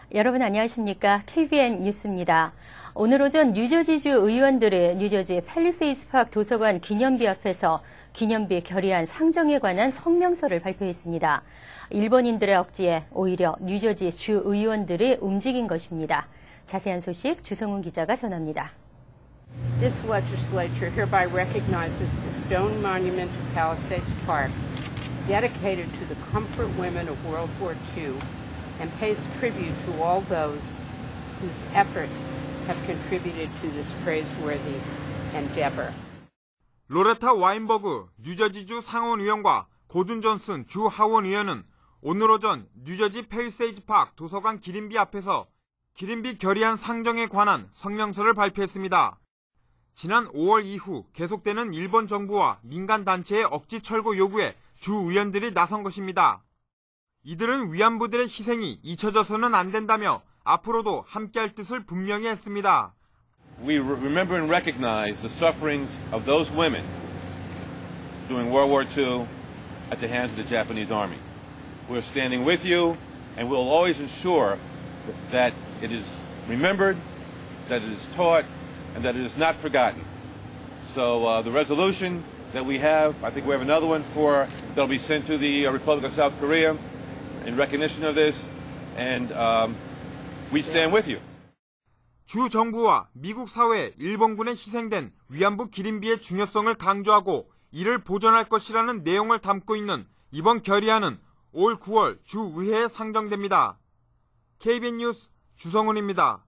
여러분 안녕하십니까? KBN 뉴스입니다. 오늘 오전 뉴저지주 의원들이 뉴저지 팰리세이드 파크 도서관 기념비 앞에서 기념비 결의안 상정에 관한 성명서를 발표했습니다. 일본인들의 억지에 오히려 뉴저지 주 의원들이 움직인 것입니다. 자세한 소식 주성훈 기자가 전합니다. This legislature hereby recognizes the stone monument to Palisades Park, dedicated to the comfort women of World War II, and pays tribute to all those whose efforts have contributed to this praiseworthy endeavor. 로레타 와인버그 뉴저지주 상원의원과 고든 존슨 주 하원의원은 오늘 오전 뉴저지 팰리세이드 파크 도서관 기림비 앞에서 기림비 결의안 상정에 관한 성명서를 발표했습니다. 지난 5월 이후 계속되는 일본 정부와 민간 단체의 억지 철거 요구에 주 의원들이 나선 것입니다. 이들은 위안부들의 희생이 잊혀져서는 안 된다며 앞으로도 함께할 뜻을 분명히 했습니다. We remember and recognize the sufferings of those women during World War II at the hands of the Japanese Army. We're standing with you, and we'll always ensure that it is remembered, that it is taught, and that it is not forgotten. So the resolution that we have, I think we have another one that'll be sent to the Republic of South Korea in recognition of this, and we stand with you. 주 정부와 미국 사회에 일본군에 희생된 위안부 기림비의 중요성을 강조하고 이를 보존할 것이라는 내용을 담고 있는 이번 결의안은 올 9월 주 의회에 상정됩니다. KBN 뉴스 주성훈입니다.